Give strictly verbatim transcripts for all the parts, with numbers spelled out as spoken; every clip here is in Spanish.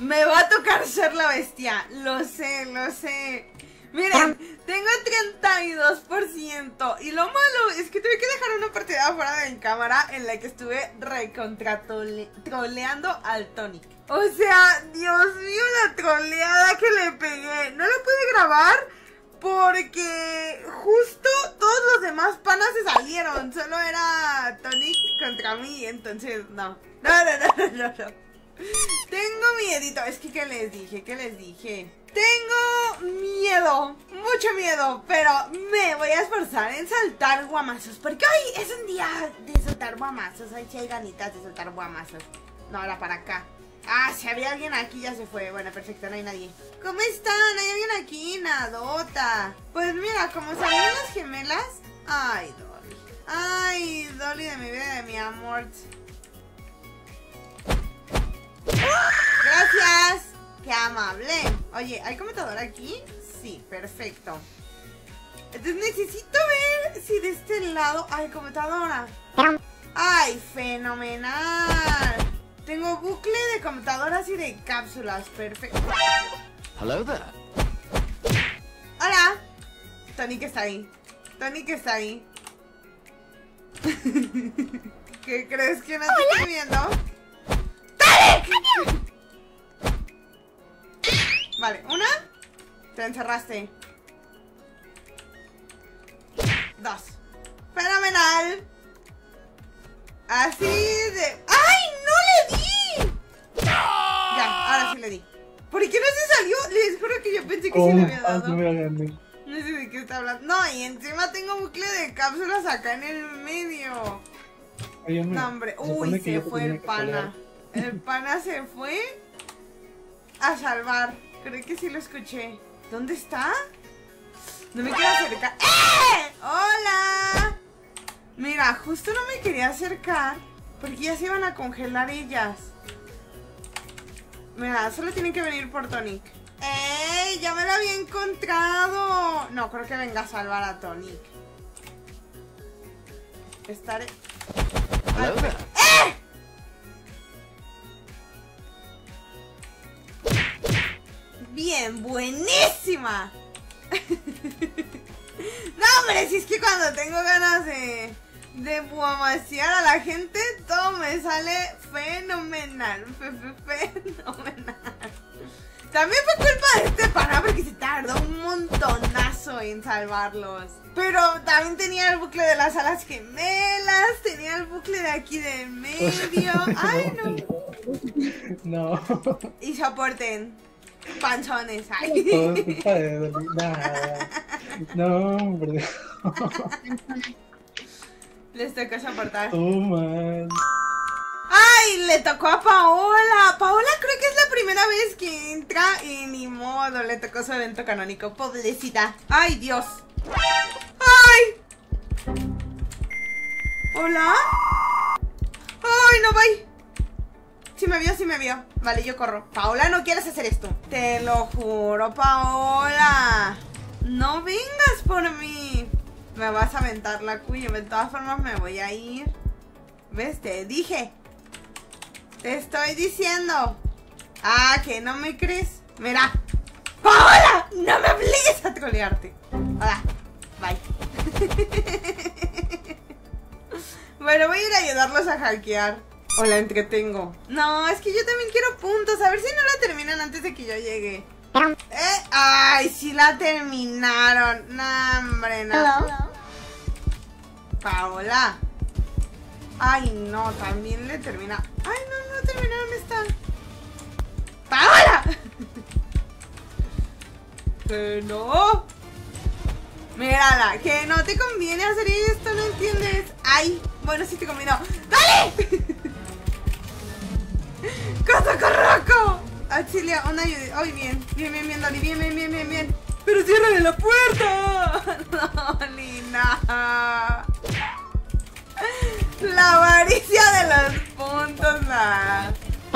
Me va a tocar ser la bestia. Lo sé, lo sé. Miren, tengo treinta y dos por ciento. Y lo malo es que tuve que dejar una partida fuera de mi cámara en la que estuve recontra troleando al Tonic. O sea, Dios mío, la troleada que le pegué. No lo pude grabar porque justo todos los demás panas se salieron. Solo era Tonic contra mí. Entonces, no. No, no, no, no, no. Tengo miedito. Es que, ¿qué les dije? ¿Qué les dije? Tengo miedo, mucho miedo, pero me voy a esforzar en saltar guamazos, porque hoy es un día de soltar guamazos. Hoy sí hay ganitas de soltar guamazos. No, ahora para acá. Ah, si había alguien aquí ya se fue. Bueno, perfecto, no hay nadie. ¿Cómo están? ¿Hay alguien aquí? Nadota. Pues mira, como salieron las gemelas. Ay, Dolly. Ay, Dolly de mi vida, de mi amor. Gracias. ¡Qué amable! Oye, ¿hay computadora aquí? Sí, perfecto. Entonces necesito ver si de este lado hay computadora. ¡Ay, fenomenal! Tengo bucle de computadoras y de cápsulas. Perfecto. Hello there. Hola. Tonic está ahí. Tonic está ahí. ¿Qué crees que no te estoy viendo? ¡Tonic! Vale, una. Te encerraste. Dos. Fenomenal. Así de... ¡Ay, no le di! Ya, ahora sí le di. ¿Por qué no se salió? Les juro que yo pensé que sí le había dado. No sé de qué está hablando. No, y encima tengo bucle de cápsulas acá en el medio. No, hombre. Uy, se fue el pana. El pana se fue a salvar. Creo que sí lo escuché. ¿Dónde está? No me quiero acercar. ¡Eh! ¡Hola! Mira, justo no me quería acercar porque ya se iban a congelar ellas. Mira, solo tienen que venir por Tonic. ¡Ey! ¡Ya me lo había encontrado! No, creo que venga a salvar a Tonic. Estaré... ¡Eh! Bien, buenísima. No, hombre, si es que cuando tengo ganas de de guamasear a la gente, todo me sale fenomenal. Fe, fe, fenomenal. También fue culpa de este pana porque se tardó un montonazo en salvarlos. Pero también tenía el bucle de las alas gemelas, tenía el bucle de aquí del medio. Ay, no. No. Y soporten. Panzones, ay. No, hombre. Les tocó soportar. Toma. ¡Ay! Le tocó a Paola. Paola creo que es la primera vez que entra y ni modo, le tocó su evento canónico. Pobrecita. ¡Ay, Dios! ¡Ay! ¿Hola? ¡Ay, no voy! Sí me vio, sí me vio. Vale, yo corro. Paola, no quieres hacer esto. Te lo juro, Paola. No vengas por mí. Me vas a aventar la cuya. De todas formas me voy a ir. ¿Ves? Te dije. Te estoy diciendo. Ah, ¿que no me crees? Mira. ¡Paola! No me obligues a trolearte. Hola. Bye. Bueno, voy a ir a ayudarlos a hackear. O la entretengo. No, es que yo también quiero puntos. A ver si no la terminan antes de que yo llegue. ¿Eh? Ay, sí la terminaron. No, hombre, no. Hello. Paola. Ay, no, también le termina. Ay, no, no terminaron esta. ¡Paola! Que no. Mírala, que no te conviene hacer esto, ¿no entiendes? Ay, bueno, sí te conviene. ¡Dale! ¡Cosa corroco! Auxilia, una ayuda. Ay, bien, bien, bien, bien, Dolly, bien, bien, bien, bien, bien. ¡Pero ciérrale la puerta! Dolly, no. La avaricia de los puntos, nada.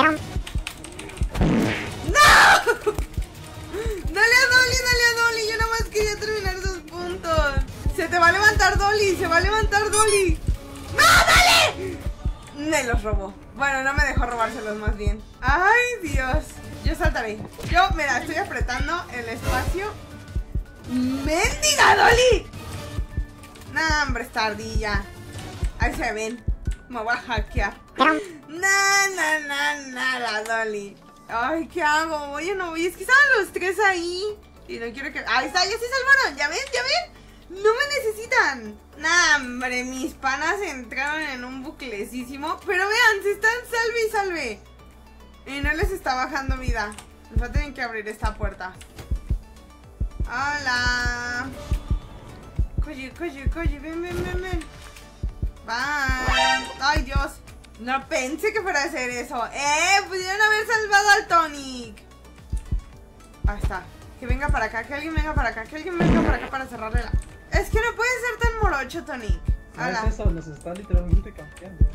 ¡No! Dale a Dolly, dale a Dolly. Yo nada más quería terminar esos puntos. Se te va a levantar Dolly, se va a levantar Dolly. ¡No, dale! Me los robó. Bueno, no me dejó robárselos más bien. Ay, Dios. Yo saltaré. Yo, mira, estoy apretando el espacio. ¡Mendiga Dolly! Nah, hombre, esta ardilla. Ahí se ven. Me voy a hackear. Nah, nah, nah, nah, la Dolly. Ay, ¿qué hago? Oye, no voy. Es que estaban los tres ahí. Y no quiero que... Ahí está, ya se salvaron. ¿Ya ven? ¿Ya ven? No me necesitan. Nah, hombre, mis panas entraron en un buclecísimo. Pero vean, se están salve y salve. Y no les está bajando vida. Les va a tener que abrir esta puerta. Hola. Coye, coye, coye, ven, ven, ven, ven. Bye. Ay, Dios. No pensé que fuera a hacer eso. Eh, pudieron haber salvado al Tonic. Ahí está. Que venga para acá, que alguien venga para acá, que alguien venga para acá para cerrarle la... Es que no puede ser tan morocho, Tonic. No es eso, nos está literalmente cambiando.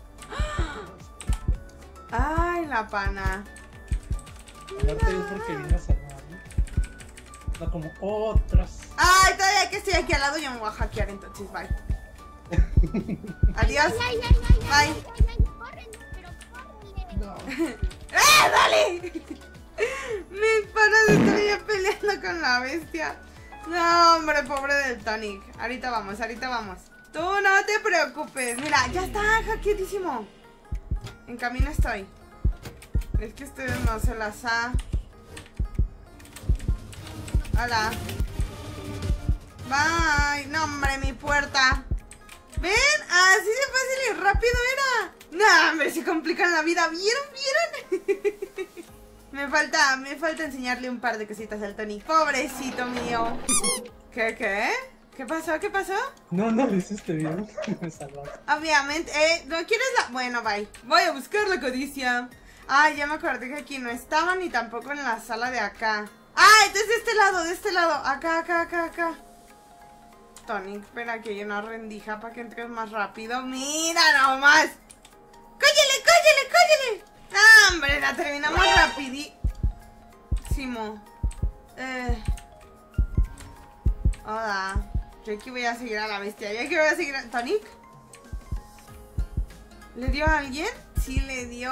Ay, la pana. Aparte es porque vine a salvar, ¿no? No como otras. Ay, todavía que estoy aquí al lado yo me voy a hackear, entonces, bye. Adiós. Ay, ay, ay, ay, Bye. ay, ay, ay, corren, pero corren. No. ¡Eh, dale! Mis panas están ya peleando con la bestia. No, hombre, pobre del Tonic. Ahorita vamos, ahorita vamos. Tú no te preocupes. Mira, ya está hackeadísimo. En camino estoy. Es que ustedes no se las ha... Hola. Bye. No, hombre, mi puerta. ¿Ven? Así de fácil y rápido era. No, hombre, se complican la vida. ¿Vieron? ¿Vieron? Me falta, me falta enseñarle un par de cositas al Tonic. Pobrecito mío. ¿Qué, qué? ¿Qué pasó? ¿Qué pasó? No, no lo hiciste bien. Me salvaste. Obviamente, eh, ¿no quieres la...? Bueno, bye. Voy a buscar la codicia. Ay, ya me acordé que aquí no estaba ni tampoco en la sala de acá. Ah, entonces de este lado, de este lado. Acá, acá, acá, acá. Tonic, espera que hay una rendija para que entres más rápido. ¡Mira nomás! ¡Cóllele, cóllele, cóllele! ¡Ah, hombre! La terminamos rapidísimo. Eh... Hola. Yo aquí voy a seguir a la bestia. Yo aquí voy a seguir a... ¿Tonic? ¿Le dio a alguien? Sí, le dio...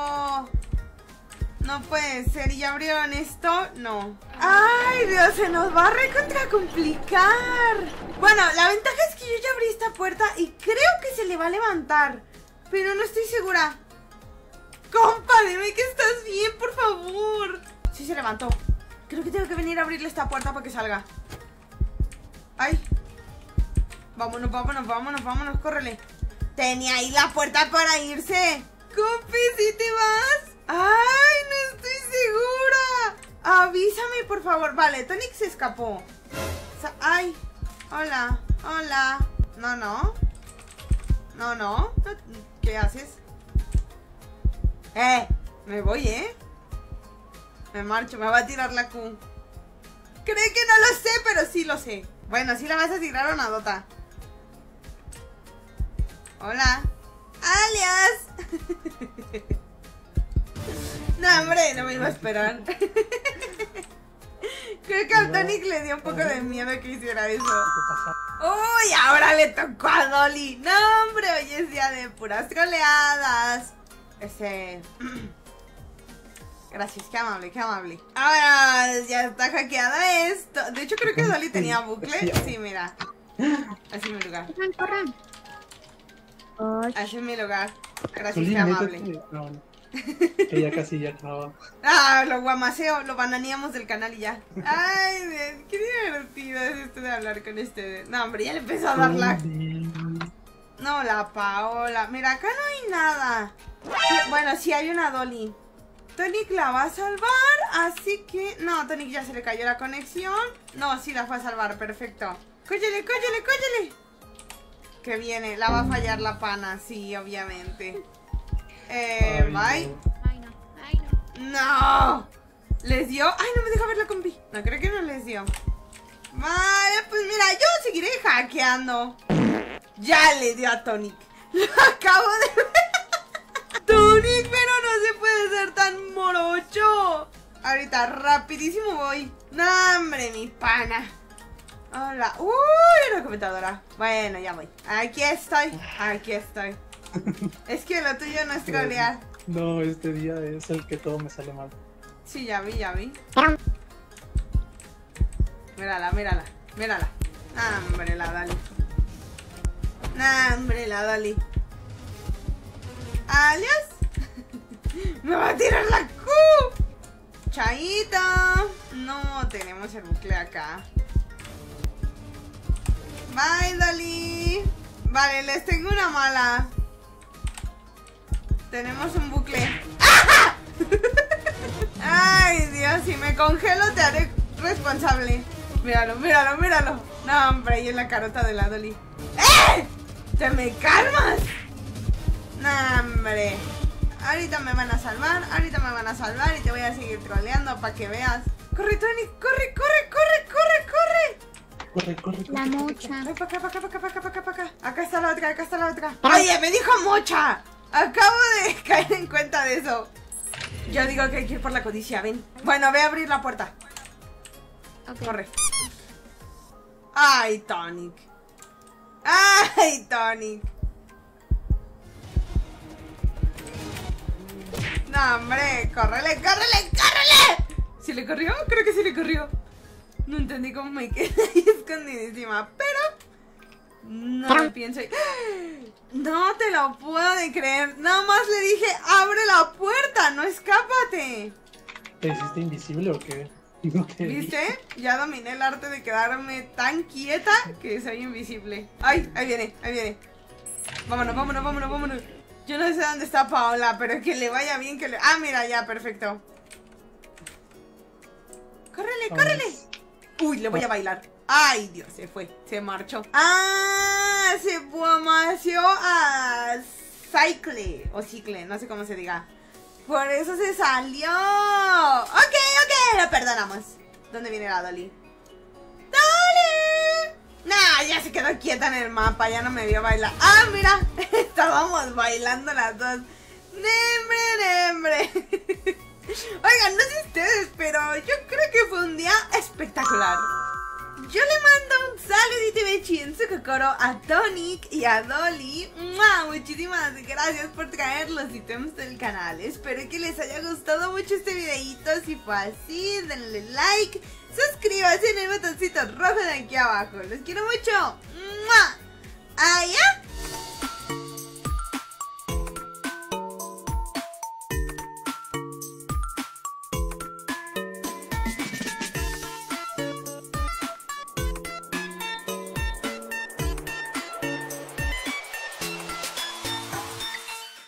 No puede ser. ¿Y ya abrieron esto? No. ¡Ay, Dios! Se nos va a recontra complicar. Bueno, la ventaja es que yo ya abrí esta puerta y creo que se le va a levantar. Pero no estoy segura. Compa, dime que estás bien, por favor. Sí, se levantó. Creo que tengo que venir a abrirle esta puerta para que salga. ¡Ay! Vámonos, vámonos, vámonos, vámonos, córrele. Tenía ahí la puerta para irse. Compi, ¿sí te vas? ¡Ay, no estoy segura! Avísame, por favor. Vale, Tonic se escapó. Sa- ¡Ay! Hola, hola. No, no. No, no. ¿Qué haces? ¡Eh! Me voy, ¿eh? Me marcho, me va a tirar la Q. Cree que no lo sé, pero sí lo sé. Bueno, sí la vas a tirar o nadota. Hola. ¡Alias! No, hombre, no me iba a esperar. Creo que al Tonic le dio un poco de miedo que hiciera eso. ¡Uy! Ahora le tocó a Dolly. No, hombre, hoy es día de puras troleadas. Ese... Gracias, qué amable, qué amable. Ahora ya está hackeada esto. De hecho, creo que Dolly tenía bucle. Sí, mira. Así es mi lugar. Corran, corran. Ay, Así es mi lugar. Gracias, Solín, qué amable. métete. No, no. Que ya casi ya acababa. Ah, lo guamaseo, lo bananeamos del canal y ya. Ay, Dios, qué divertido es esto de hablar con ustedes. No, hombre, ya le empezó a dar la... No, la Paola. Mira, acá no hay nada. Sí, bueno, sí hay una Dolly. Tonic la va a salvar, así que... No, Tonic ya se le cayó la conexión. No, sí la fue a salvar, perfecto. Cóllele, cóllele, cóllele. Que viene, la va a fallar la pana, sí, obviamente. Eh, Ay, bye. no. ay, no, ay, no. No. ¿Les dio? Ay, no me deja ver la compi. No, creo que no les dio. Vale, pues mira, yo seguiré hackeando. Ya le dio a Tonic. Lo acabo de ver. Tonic, pero no se puede ser tan morocho. Ahorita rapidísimo voy. No, hombre, mi pana. Hola. Uy, una computadora. Bueno, ya voy. Aquí estoy. Aquí estoy. Es que lo tuyo no es trolear. No, este día es el que todo me sale mal. Sí, ya vi, ya vi. Mírala, mírala, mírala. Nah, hombre, la Dolly. Nah, hombre, la Dolly. Alias. Me va a tirar la Q. Chaito. No tenemos el bucle acá. Bye, Dolly. Vale, les tengo una mala. Tenemos un bucle. ¡Ah! Ay, Dios, si me congelo te haré responsable. Míralo, míralo, míralo. No, hombre, ahí en la carota de la Dolly. ¡Eh! ¿Te me calmas? No, hombre. Ahorita me van a salvar, ahorita me van a salvar y te voy a seguir troleando para que veas. Corre, Tony, corre, corre, corre, corre, corre. Corre, corre, corre. La mocha. Ay, para acá, para acá, para acá, para acá, para acá, para acá. Acá está la otra, acá está la otra. Oye, me dijo mocha. Acabo de caer en cuenta de eso. Yo digo que hay que ir por la codicia, ven. Bueno, ve a abrir la puerta. Okay. Corre. Ay, Tonic. Ay, Tonic. No, hombre, córrele, córrele, córrele. ¿Sí le corrió? Creo que sí le corrió. No entendí cómo me quedé ahí escondidísima, pero no lo pienso. No te lo puedo de creer. Nada más le dije, abre la puerta, no escápate. ¿Te hiciste invisible o qué? No te vi. ¿Viste? Ya dominé el arte de quedarme tan quieta que soy invisible. Ay, ahí viene, ahí viene. Vámonos, vámonos, vámonos, vámonos. Yo no sé dónde está Paola, pero que le vaya bien, que le... Ah, mira, ya, perfecto. ¡Córrele, córrele! Uy, le voy a bailar. Ay, Dios, se fue, se marchó. Ah, se marchó a Cycle, o Cicle, no sé cómo se diga. Por eso se salió. Ok, ok, lo perdonamos. ¿Dónde viene la Dolly? ¡Dolly! Nah, ya se quedó quieta en el mapa, ya no me vio bailar. Ah, mira, estábamos bailando las dos. ¡Nembre, nembre! Oigan, no sé ustedes, pero yo creo que fue un día espectacular. Yo le mando un saludito y bechi en su cocoro a Tonic y a Dolly. ¡Mua! Muchísimas gracias por traer los ítems del canal. Espero que les haya gustado mucho este videito. Si fue así, denle like, suscríbanse en el botoncito rojo de aquí abajo. Los quiero mucho. ¡Mua!